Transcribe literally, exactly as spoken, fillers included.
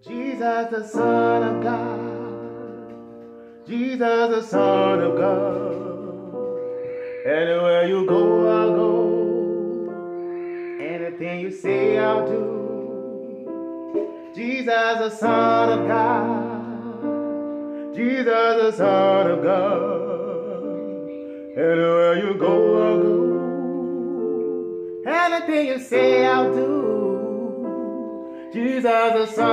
Jesus, the Son of God. Jesus, the Son of God. Anywhere you go, I'll go. Anything you say, I'll do. Jesus, the Son of God. Jesus, the Son of God. Anywhere you go, I'll go. Anything you say, I'll do. Jesus, the Son.